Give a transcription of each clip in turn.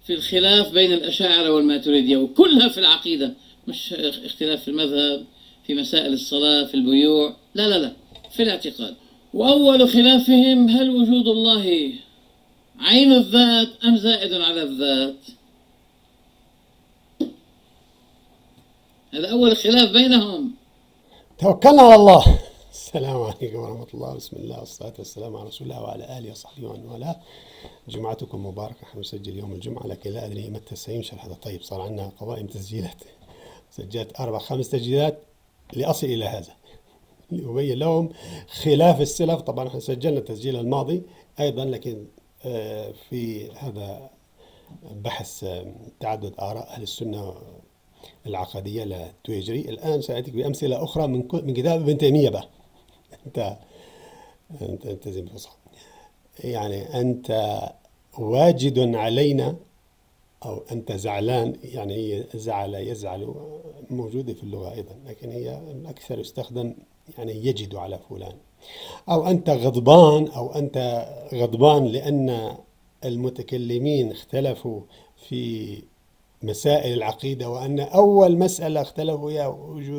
في الخلاف بين الأشاعرة والماتريدية، وكلها في العقيدة، مش اختلاف في المذهب، في مسائل الصلاة، في البيوع، لا لا لا، في الاعتقاد. وأول خلافهم: هل وجود الله عين الذات أم زائد على الذات؟ هذا أول خلاف بينهم. توكلنا على الله. السلام عليكم ورحمة الله، بسم الله والصلاة والسلام على رسول الله وعلى آله وصحبه ومن والاه. جمعتكم مباركة. احنا نسجل يوم الجمعة، لكن لا أدري متى سينشر هذا. طيب، صار عندنا قوائم تسجيلات، سجلت 4-5 تسجيلات لأصل إلى هذا، لأبين لهم خلاف السلف. طبعا احنا سجلنا التسجيل الماضي أيضا، لكن في هذا بحث تعدد آراء أهل السنة العقدية للتويجري. الآن سأتيك بأمثلة أخرى من كتاب ابن تيمية. بقى أنت زي الفصحى، يعني أنت واجد علينا أو أنت زعلان. يعني هي زعل يزعل موجودة في اللغة أيضا، لكن هي الأكثر يستخدم يعني يجد على فلان. أو أنت غضبان، أو أنت غضبان لأن المتكلمين اختلفوا في مسائل العقيدة، وأن أول مسألة اختلفوا هي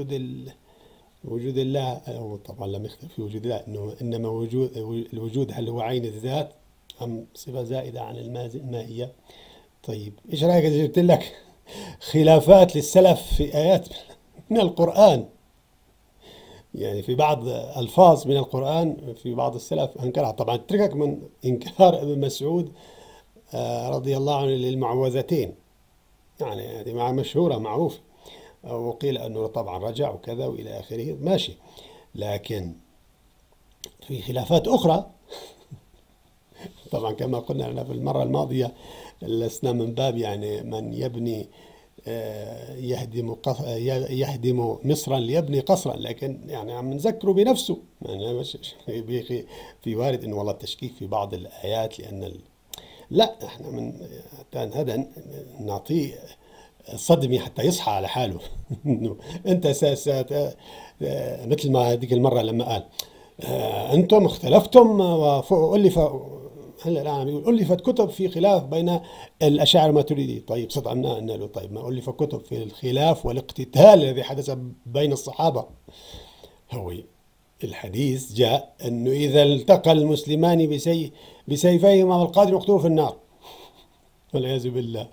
وجود الله. أو طبعا لم يختلف في وجود الله، إنما الوجود هل هو عين الذات أم صفة زائدة عن المائية. طيب، إيش رأيك إذا جبت لك خلافات للسلف في آيات من القرآن؟ يعني في بعض ألفاظ من القرآن في بعض السلف أنكرها. طبعا اتركك من إنكار ابن مسعود رضي الله عنه للمعوذتين، يعني هذه مشهورة معروفة، وقيل أنه طبعا رجع وكذا وإلى آخره، ماشي. لكن في خلافات أخرى طبعا كما قلنا لنا في المرة الماضية، لسنا من باب يعني من يبني يهدم مصرا ليبني قصرا، لكن يعني عم نذكره بنفسه. يعني في وارد انه والله التشكيك في بعض الايات، لان لا، احنا من هذا نعطيه صدمة حتى يصحى على حاله. انت مثل ما هذيك المرة لما قال انتم اختلفتم وألف، هلا الآن بيقول ألفت كتب في خلاف بين الأشاعرة والماتريدية. طيب، صدقنا قلنا له طيب، ما ألف كتب في الخلاف والاقتتال الذي حدث بين الصحابة؟ هو الحديث جاء أنه إذا التقى المسلمان بسيفيهما والقاتل مقتول في النار، والعياذ بالله.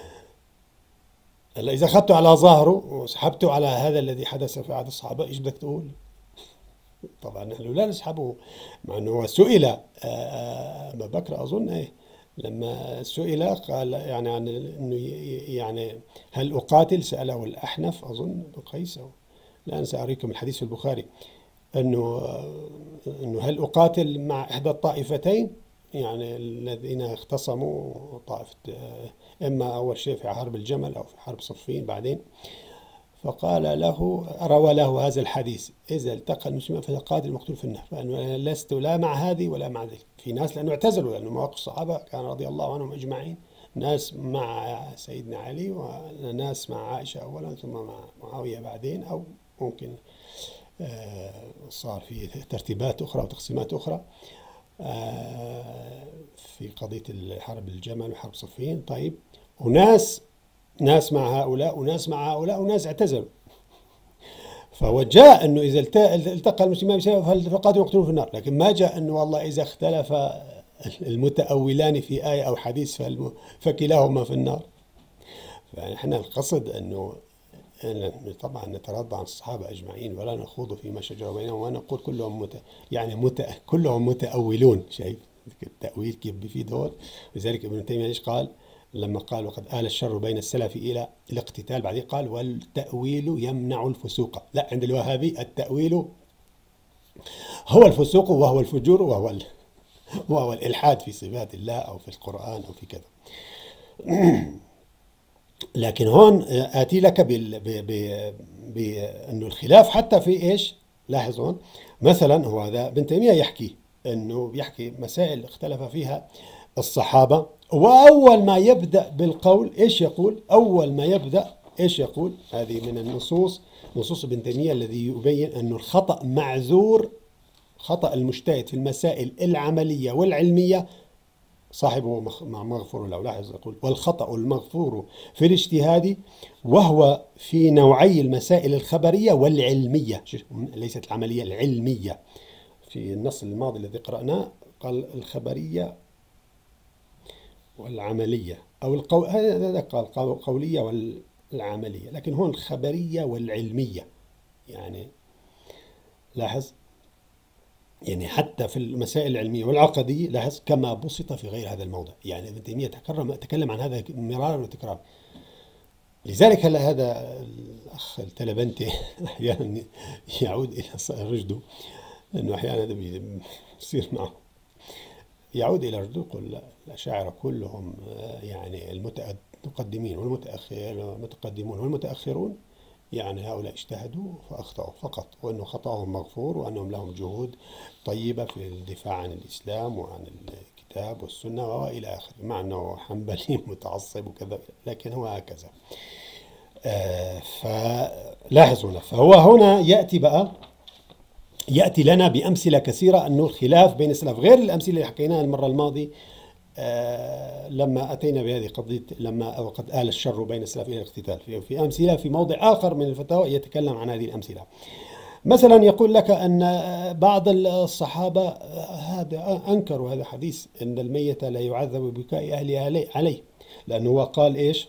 هلا إذا أخذته على ظاهره وسحبته على هذا الذي حدث في عهد الصحابة، إيش بدك تقول؟ طبعا نحن لا نسحبه، مع أنه سئل أبا بكر أظن لما سئل قال يعني عن أنه يعني هل أقاتل، سأله الأحنف أظن قيس، الآن سأريكم الحديث في البخاري، أنه هل أقاتل مع إحدى الطائفتين، يعني الذين اختصموا طائفة، إما أول شيء في حرب الجمل أو في حرب صفين بعدين. فقال له، روى له هذا الحديث: إذا التقى المسلمون فالقاتل المقتول في النار. فأنا لست لا مع هذه ولا مع ذلك. في ناس لأنه اعتزلوا، لأنه مواقف الصحابة كان رضي الله عنهم أجمعين، ناس مع سيدنا علي وناس مع عائشة أولا ثم مع معاوية بعدين، أو ممكن صار في ترتيبات أخرى وتقسيمات أخرى في قضية حرب الجمل وحرب صفين. طيب، ناس مع هؤلاء وناس مع هؤلاء وناس اعتزلوا. فوجاء أنه إذا التقى المسلمان فالقاتل مقتول في النار، لكن ما جاء أنه والله إذا اختلف المتأولان في آية أو حديث فكلاهما في النار. فإحنا القصد أنه طبعا نترضى عن الصحابة أجمعين ولا نخوض فيما شجر بينهم، ونقول كلهم كلهم متأولون. شايف التأويل كيف بيفيد هون؟ لذلك ابن تيمية ايش قال لما قال وقد آل الشر بين السلف إلى الاقتتال؟ بعدين قال والتأويل يمنع الفسوق. لا، عند الوهابي التأويل هو الفسوق وهو الفجور وهو الإلحاد في صفات الله أو في القرآن أو في كذا. لكن هون آتي لك بأنه الخلاف حتى في إيش؟ لاحظ هون مثلا، هو هذا ابن تيمية يحكي أنه بيحكي مسائل اختلف فيها الصحابة، وأول ما يبدأ بالقول إيش يقول؟ أول ما يبدأ إيش يقول؟ هذه من نصوص ابن تيمية الذي يبين أنه الخطأ معذور، خطأ المجتهد في المسائل العملية والعلمية صاحبه مغفور له. لاحظ يقول والخطأ المغفور في الاجتهاد، وهو في نوعي المسائل الخبرية والعلمية، ليست العملية، العلمية. في النص الماضي الذي قرأناه قال الخبرية والعملية، أو هذا قال القولية والعملية، لكن هون الخبرية والعلمية. يعني لاحظ، يعني حتى في المسائل العلمية والعقدية لاحظ كما بسط في غير هذا الموضع. يعني ابن تيمية تكلم عن هذا مرارا وتكرارا. لذلك هلا هذا الأخ التلبنتي أحيانا يعود إلى رشده، لأنه أحيانا هذا بيصير معه، يعود إلى رشده. يقول الأشاعرة كلهم يعني المتقدمين والمتقدمون والمتأخرون، يعني هؤلاء اجتهدوا فأخطأوا فقط، وأنه خطأهم مغفور، وأنهم لهم جهود طيبة في الدفاع عن الإسلام وعن الكتاب والسنة وإلى آخره، مع أنه حنبلي متعصب وكذا، لكن هو هكذا. فلاحظ هنا، فهو هنا يأتي لنا بأمثلة كثيرة أنه الخلاف بين السلف غير الأمثلة اللي حكيناها المرة الماضية لما أتينا بهذه قضية لما وقد آل الشر بين السلف إلى الاقتتال. في أمثلة في موضع آخر من الفتاوى يتكلم عن هذه الأمثلة. مثلا يقول لك أن بعض الصحابة هذا أنكروا هذا حديث أن الميت لا يعذب ببكاء أهله عليه، لأنه هو قال إيش؟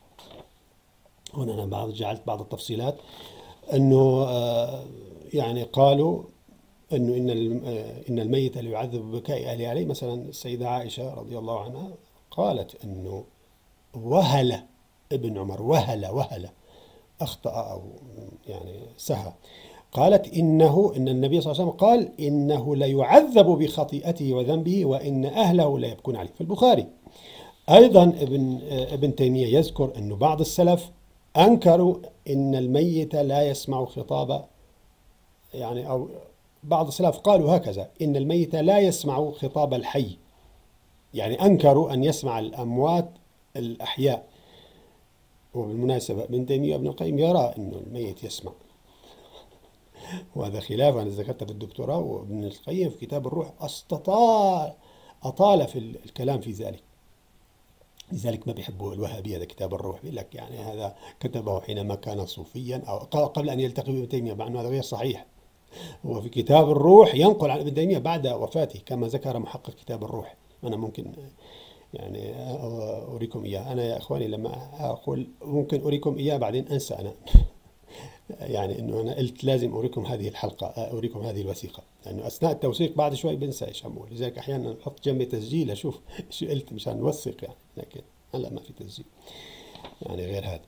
هنا أنا جعلت بعض التفصيلات، أنه يعني قالوا أنه إن الميت لا يعذب ببكاء أهله عليه. مثلا السيدة عائشة رضي الله عنها قالت أنه وهل ابن عمر وهل أخطأ أو يعني سهى، قالت إن النبي صلى الله عليه وسلم قال إنه لا يعذب بخطيئته وذنبه وإن أهله لا يبكون عليه. في البخاري أيضا ابن تيمية يذكر أنه بعض السلف أنكروا إن الميت لا يسمع خطاب، يعني أو بعض السلف قالوا هكذا إن الميت لا يسمع خطاب الحي، يعني أنكروا أن يسمع الأموات الأحياء. وبالمناسبة ابن تيمية وابن القيم يرى أن الميت يسمع، وهذا خلاف أنا ذكرت في الدكتوراه. وابن القيم في كتاب الروح أطال في الكلام في ذلك، لذلك ما بيحبوا الوهابية هذا كتاب الروح، بيقول لك يعني هذا كتبه حينما كان صوفيا أو قبل أن يلتقي بابن تيمية، مع أنه هذا غير صحيح. هو في كتاب الروح ينقل عن ابن تيمية بعد وفاته كما ذكر محقق كتاب الروح. أنا ممكن يعني أريكم إياه. أنا يا إخواني لما أقول ممكن أريكم إياه بعدين أنسى أنا يعني إنه أنا قلت لازم أريكم هذه الحلقة، أريكم هذه الوثيقة، لأنه أثناء التوثيق بعد شوي بنسى إيش عم بقول. لذلك أحيانا نحط جنبي تسجيل أشوف شو قلت مشان نوثق يعني، لكن هلا ما في تسجيل يعني غير هذا.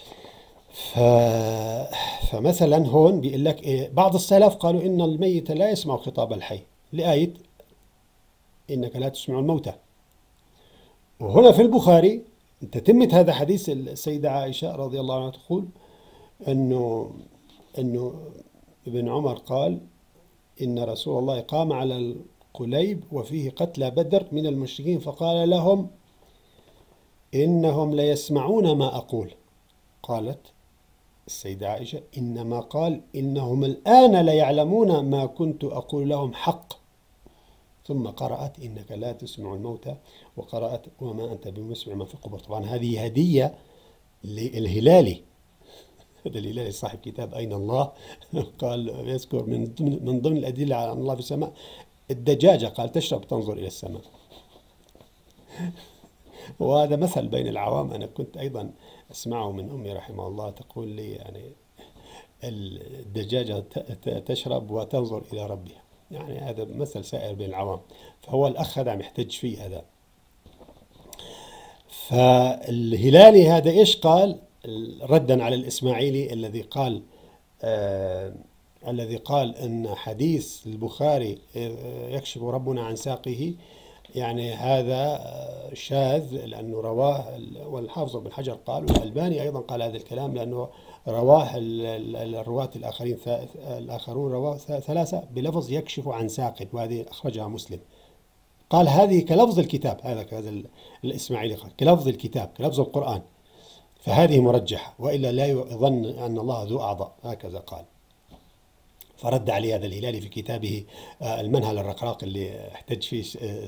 فمثلا هون بيقول لك إيه، بعض السلف قالوا إن الميت لا يسمع خطاب الحي لآية إنك لا تسمع الموتى. وهنا في البخاري تتمة هذا حديث السيدة عائشة رضي الله عنها تقول أنه ابن عمر قال إن رسول الله قام على القليب وفيه قتلى بدر من المشركين فقال لهم إنهم ليسمعون ما أقول. قالت السيدة عائشة إنما قال إنهم الآن ليعلمون ما كنت أقول لهم حق. ثم قرأت إنك لا تسمع الموتى، وقرأت وما أنت بمسمع ما في القبور. طبعا هذه هدية للهلالي، هذا الهلالي صاحب كتاب أين الله قال يذكر من ضمن الأدلة على أن الله في السماء الدجاجة، قال تشرب تنظر إلى السماء. وهذا مثل بين العوام، أنا كنت أيضا أسمعه من أمي رحمه الله تقول لي يعني الدجاجة تشرب وتنظر إلى ربها، يعني هذا مثل سائر بين العوام. فهو الأخ هذا عم يحتج فيه هذا. فالهلالي هذا إيش قال ردا على الإسماعيلي الذي قال أن حديث البخاري يكشف ربنا عن ساقه يعني هذا شاذ لأنه رواه، والحافظ بن حجر قال، والألباني أيضا قال هذا الكلام لأنه رواه الرواة الآخرون رواه ثلاثة بلفظ يكشف عن ساق، وهذه أخرجها مسلم. قال هذه كلفظ الكتاب، هذا الإسماعيلي قال كلفظ الكتاب كلفظ القرآن، فهذه مرجحة، وإلا لا يظن أن الله ذو أعضاء، هكذا قال. فرد عليه هذا الهلالي في كتابه المنهل الرقراق اللي احتج فيه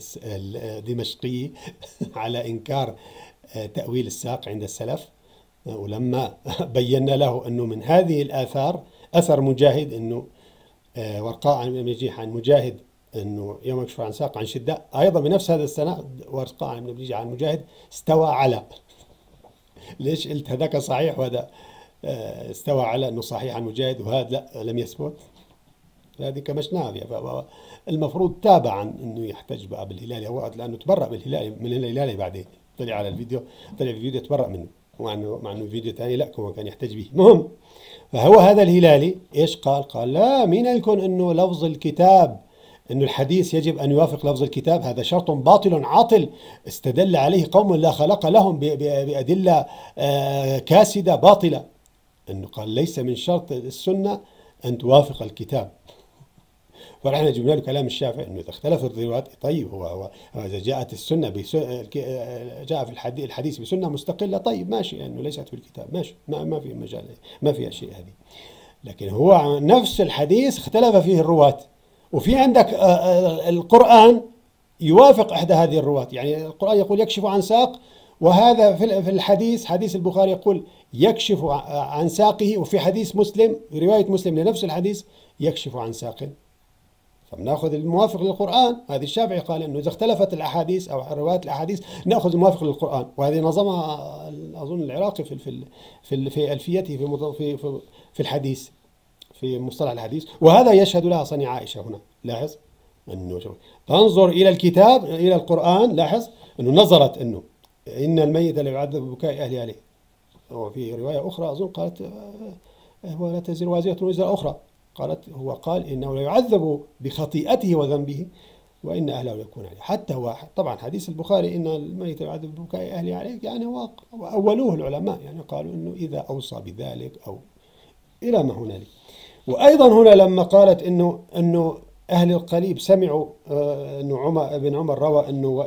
الدمشقي على إنكار تأويل الساق عند السلف. ولما بينا له أنه من هذه الآثار أثر مجاهد، أنه ورقاء عن ابن نجيح عن مجاهد أنه يوم يكشف عن ساق عن شدة، أيضا بنفس هذا السنة ورقاء عن ابن نجيح عن مجاهد استوى على. ليش قلت هذاك صحيح وهذا استوى على أنه صحيح عن مجاهد وهذا لا لم يثبت؟ هذه كمشناها فيها. المفروض تابع عن أنه يحتج بقى بالهلالي هو، لأنه تبرأ بالهلالي من الهلالي بعدين طلع على الفيديو، طلع في الفيديو تبرأ منه، مع انه فيديو ثاني لا هو كان يحتج به. مهم، فهو هذا الهلالي ايش قال؟ قال لا، مين لكم انه لفظ الكتاب، انه الحديث يجب ان يوافق لفظ الكتاب، هذا شرط باطل عاطل استدل عليه قوم لا خلق لهم بأدلة كاسدة باطلة. انه قال ليس من شرط السنة ان توافق الكتاب. فرحنا جبنا له كلام الشافعي انه اذا اختلفت الروايات طيب، هو اذا جاءت السنه جاء في الحديث بسنه مستقله طيب ماشي، لانه يعني ليست في الكتاب ماشي، ما في مجال، ما فيها شيء هذه. لكن هو نفس الحديث اختلف فيه الرواة، وفي عندك القرآن يوافق احدى هذه الرواة. يعني القرآن يقول يكشف عن ساق، وهذا في الحديث حديث البخاري يقول يكشف عن ساقه، وفي حديث مسلم رواية مسلم لنفس الحديث يكشف عن ساق. فبناخذ الموافق للقرآن. هذه الشافعي قال انه اذا اختلفت الاحاديث او روايات الاحاديث ناخذ الموافق للقرآن، وهذه نظمها اظن العراقي في الفيته في الحديث، في مصطلح الحديث. وهذا يشهد لها صنيع عائشة هنا. لاحظ انه تنظر الى الكتاب الى القرآن، لاحظ انه نظرت انه ان الميت لا يعذب ببكاء اهله عليه. وفي رواية اخرى اظن قالت هو لا تزر وازرة وزر اخرى، قالت هو قال إنه لا يعذب بخطيئته وذنبه وإن أهله يكون عليه. حتى هو طبعا حديث البخاري إن الميت يعذب ببكاء أهله عليه، يعني هو أولوه العلماء، يعني قالوا إنه إذا أوصى بذلك أو إلى ما هنالك. وأيضا هنا لما قالت إنه أهل القليب سمعوا إنه ابن عمر روى إنه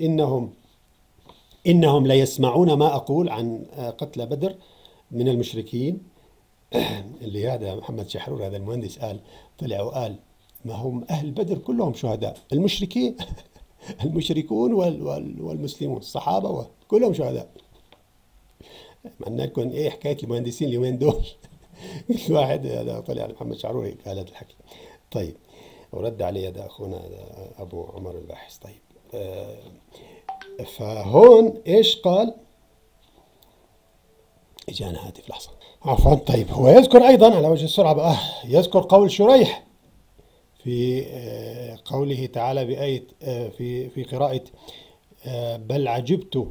إنهم ليسمعون ما أقول عن قتل بدر من المشركين. اللي هذا محمد شحرور هذا المهندس قال، طلع وقال ما هم أهل بدر كلهم شهداء، المشركين المشركون والمسلمون الصحابة كلهم شهداء. معناه يكون إيه حكاية المهندسين اليومين دول. كل واحد هذا طلع محمد شحرور قال هذا الحكي. طيب ورد عليه هذا أخونا أبو عمر الباحث. طيب فهون إيش قال؟ إجانا هاتف لحظة عفوا. طيب هو يذكر أيضا على وجه السرعة بقى، يذكر قول شريح في قوله تعالى بآية في قراءة بل عجبت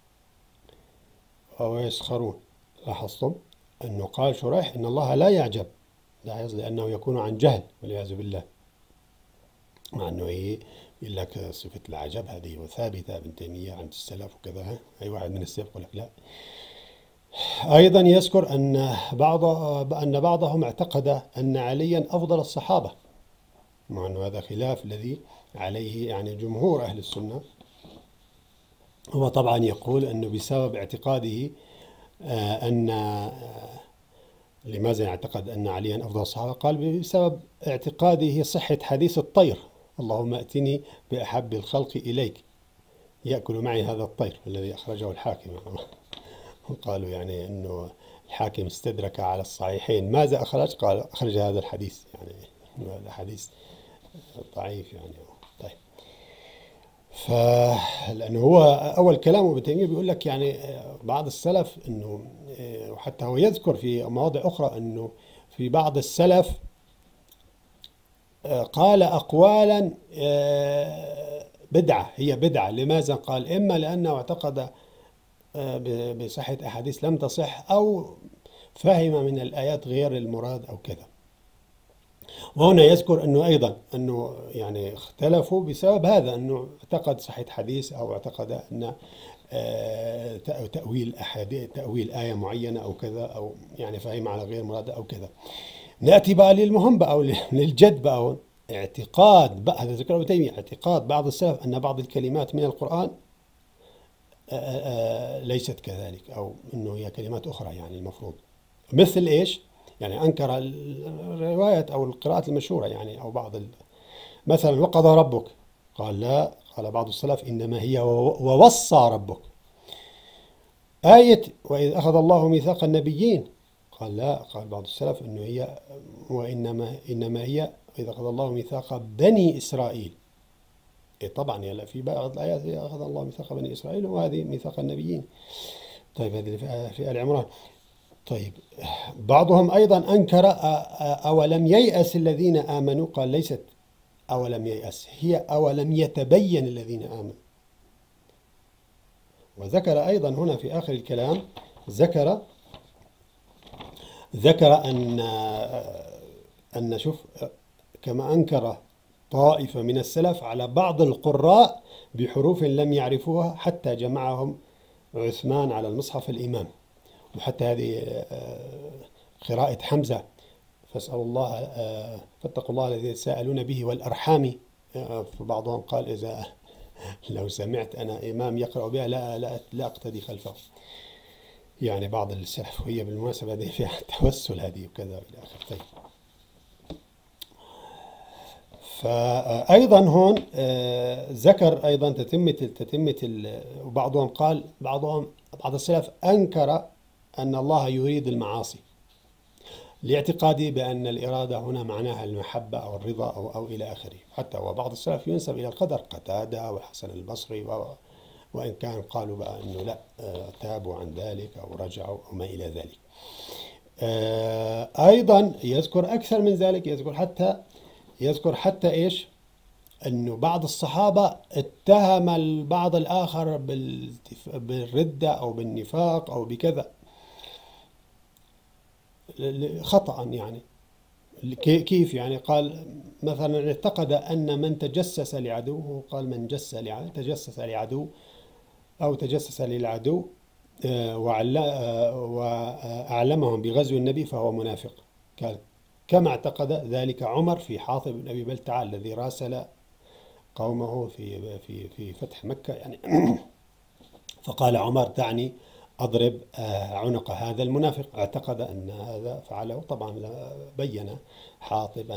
ويسخرون. لاحظتم أنه قال شريح إن الله لا يعجب، لاحظ، لأنه يكون عن جهل والعياذ بالله. مع أنه يقول لك صفة العجب هذه ثابتة ابن تيمية عند السلف وكذا، أي واحد من السلف يقول لك لا. أيضا يذكر أن بعضهم اعتقد أن عليا أفضل الصحابة، مع أنه هذا خلاف الذي عليه يعني جمهور أهل السنة. هو طبعا يقول أنه بسبب اعتقاده لماذا يعتقد أن عليا أفضل الصحابة؟ قال بسبب اعتقاده صحة حديث الطير، اللهم أتني بأحب الخلق إليك يأكل معي هذا الطير الذي أخرجه الحاكم. قالوا يعني أنه الحاكم استدرك على الصحيحين ماذا أخرج؟ قال أخرج هذا الحديث، يعني الحديث ضعيف يعني. طيب لأنه هو أول كلامه ابن تيمية بيقول لك يعني بعض السلف أنه، وحتى هو يذكر في مواضع أخرى أنه في بعض السلف قال أقوالا بدعة، هي بدعة. لماذا؟ قال إما لأنه اعتقد بصحة أحاديث لم تصح، أو فهم من الآيات غير المراد أو كذا. وهنا يذكر أنه أيضا أنه يعني اختلفوا بسبب هذا، أنه اعتقد صحة حديث أو اعتقد أن تأويل آية معينة أو كذا، أو يعني فهم على غير مراد أو كذا. نأتي بقى للمهم بقى أو للجد بقى، اعتقاد بقى هذا ذكر ابن تيمية، اعتقاد بعض السلف أن بعض الكلمات من القرآن ليست كذلك، أو أنه هي كلمات أخرى يعني المفروض. مثل إيش؟ يعني أنكر الرواية أو القراءات المشهورة يعني أو مثلا وقضى ربك، قال لا، قال بعض السلف إنما هي ووصى ربك. آية وإذ أخذ الله ميثاق النبيين، قال لا، قال بعض السلف إنه هي إنما هي وإذ أخذ الله ميثاق بني إسرائيل. إيه طبعا يلا في بعض الآيات أخذ الله ميثاق بني إسرائيل وهذه ميثاق النبيين. طيب هذه في آل عمران. طيب بعضهم أيضا أنكر أولم ييأس الذين آمنوا، قال ليست أولم ييأس، هي أولم يتبين الذين آمنوا. وذكر أيضا هنا في آخر الكلام ذكر أن شوف كما أنكر طائفة من السلف على بعض القراء بحروف لم يعرفوها حتى جمعهم عثمان على المصحف الإمام، وحتى هذه قراءة حمزة فاسألوا الله فاتقوا الله الذي تساءلون به والأرحام. فبعضهم قال إذا لو سمعت أنا إمام يقرأ بها لا أقتدي خلفه، يعني بعض السلف، وهي بالمناسبة هذه فيها توسل هذه وكذا إلى آخره. طيب فأيضا هون ذكر أيضا تتمة وبعضهم قال بعض السلف أنكر أن الله يريد المعاصي لاعتقاده بأن الإرادة هنا معناها المحبة أو الرضا أو إلى آخره. حتى وبعض السلف ينسب إلى القدر، قتادة والحسن البصري، وإن كان قالوا بقى أنه لا، تابوا عن ذلك أو رجعوا أو ما إلى ذلك. أيضا يذكر أكثر من ذلك، يذكر حتى إيش، أنه بعض الصحابة اتهم البعض الآخر بالردة أو بالنفاق أو بكذا خطأ. يعني كيف يعني؟ قال مثلا اعتقد أن من تجسس لعدوه، قال من تجسس لعدو أو تجسس للعدو وأعلمهم بغزو النبي فهو منافق. قال كما اعتقد ذلك عمر في حاطب بن أبي بلتعة الذي راسل قومه في فتح مكة يعني فقال عمر دعني أضرب عنق هذا المنافق. اعتقد أن هذا فعله. طبعا بين حاطب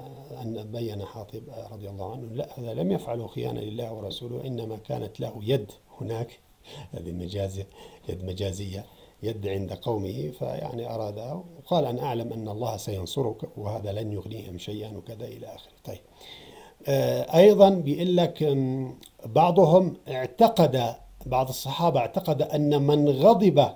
رضي الله عنه لا، هذا لم يفعله خيانة لله ورسوله، إنما كانت له يد هناك، هذه يد مجازية، يد عند قومه، فيعني أرادها وقال أنا أعلم أن الله سينصرك وهذا لن يغنيهم شيئا وكذا إلى آخره. طيب أيضا بيقول لك بعض الصحابة اعتقد أن من غضب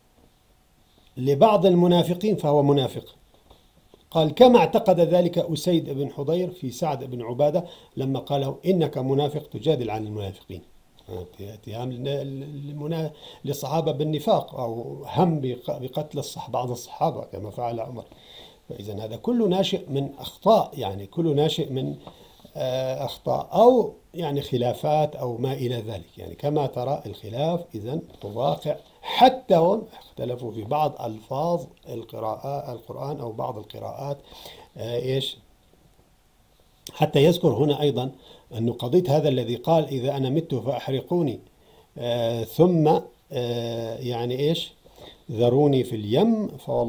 لبعض المنافقين فهو منافق. قال كما اعتقد ذلك أسيد بن حضير في سعد بن عبادة لما قال إنك منافق تجادل عن المنافقين، اتهام للصحابة بالنفاق أو هم بقتل بعض الصحابة كما فعل عمر. فإذا هذا كله ناشئ من أخطاء، يعني كله ناشئ من أخطاء أو يعني خلافات أو ما إلى ذلك. يعني كما ترى الخلاف إذن واقع، حتى هم اختلفوا في بعض ألفاظ القرآن أو بعض القراءات. إيش حتى يذكر هنا أيضا أن قضية هذا الذي قال إذا أنا مت فأحرقوني ثم يعني إيش ذروني في اليم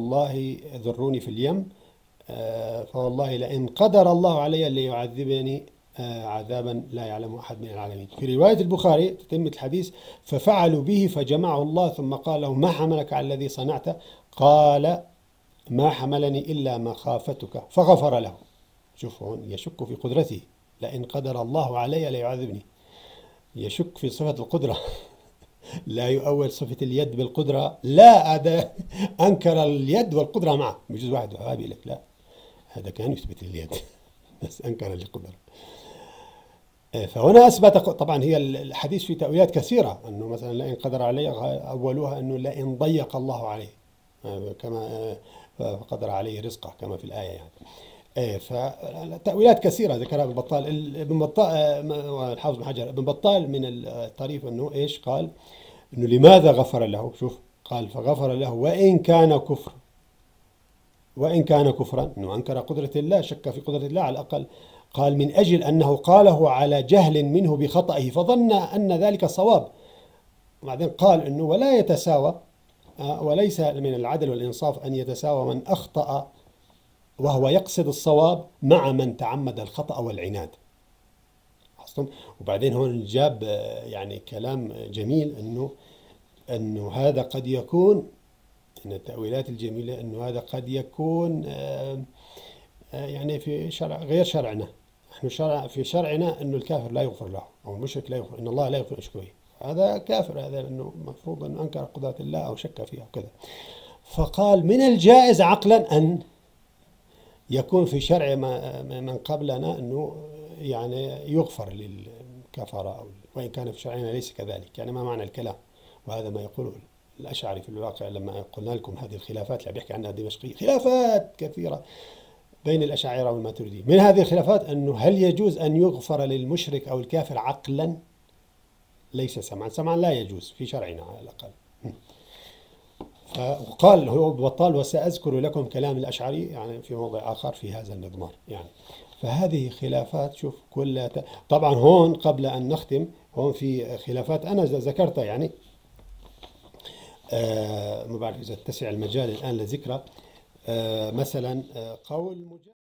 فوالله لئن قدر الله علي ليعذبني عذابا لا يعلم أحد من العالمين. في رواية البخاري تتمة الحديث ففعلوا به فجمعه الله ثم قال له ما حملك على الذي صنعت؟ قال ما حملني إلا مخافتك فغفر له. شوف هون يشك في قدرته، لئن قدر الله علي ليعذبني، يشك في صفة القدرة لا يؤول صفة اليد بالقدرة، لا هذا أنكر اليد والقدرة معه. بجوز واحد وهابي لك لا، هذا كان يثبت اليد بس أنكر القدرة. فهنا أثبت. طبعا هي الحديث في تأويلات كثيرة، أنه مثلا لئن قدر علي أولها أنه لئن ضيق الله عليه كما قدر عليه رزقه كما في الآية يعني. فتأويلات كثيرة ذكرها ابن بطال والحافظ بن حجر. ابن بطال من الطريف أنه إيش قال أنه لماذا غفر له؟ شوف قال فغفر له وإن كان كفرا، أنه أنكر قدرة الله، شك في قدرة الله على الأقل. قال من أجل أنه قاله على جهل منه بخطئه فظن أن ذلك صواب. وبعدين قال أنه ولا يتساوى، وليس من العدل والإنصاف أن يتساوى من أخطأ وهو يقصد الصواب مع من تعمد الخطأ والعناد. لاحظتم؟ وبعدين هون جاب يعني كلام جميل انه هذا قد يكون من التأويلات الجميلة، انه هذا قد يكون يعني في شرع غير شرعنا. نحن في شرعنا انه الكافر لا يغفر له، او المشرك لا يغفر، ان الله لا يغفر يشرك به. هذا كافر، هذا انه المفروض انه انكر قدرة الله او شك فيها وكذا. فقال من الجائز عقلا ان يكون في شرع من قبلنا انه يعني يغفر للكفرة، وان كان في شرعنا ليس كذلك. يعني ما معنى الكلام؟ وهذا ما يقوله الأشعري في الواقع. لما قلنا لكم هذه الخلافات اللي بيحكي عنها الدمشقي، خلافات كثيرة بين الأشاعرة والماتريدية. من هذه الخلافات أنه هل يجوز أن يغفر للمشرك أو الكافر عقلا ليس سمعا؟ سمعا لا يجوز في شرعنا على الأقل. وقال هو بطال وسأذكر لكم كلام الأشعري يعني في موضع آخر في هذا المضمار يعني. فهذه خلافات شوف كلها طبعا هون قبل أن نختم، هون في خلافات أنا ذكرتها يعني ما بعرف إذا اتسع المجال الآن لذكرى. مثلا قول